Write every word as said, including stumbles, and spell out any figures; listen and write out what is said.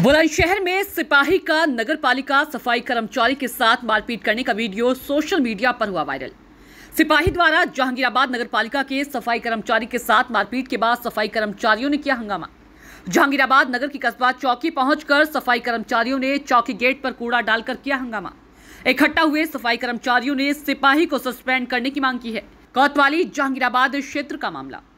बुलंदशहर में सिपाही का नगर पालिका सफाई कर्मचारी के साथ मारपीट करने का वीडियो सोशल मीडिया पर हुआ वायरल। सिपाही द्वारा जहांगीराबाद नगर पालिका के सफाई कर्मचारी के साथ मारपीट के बाद सफाई कर्मचारियों ने किया हंगामा। जहांगीराबाद नगर की कस्बा चौकी पहुंचकर सफाई कर्मचारियों ने चौकी गेट पर कूड़ा डालकर किया हंगामा। इकट्ठा हुए सफाई कर्मचारियों ने सिपाही को सस्पेंड करने की मांग की है। कोतवाली जहांगीराबाद क्षेत्र का मामला।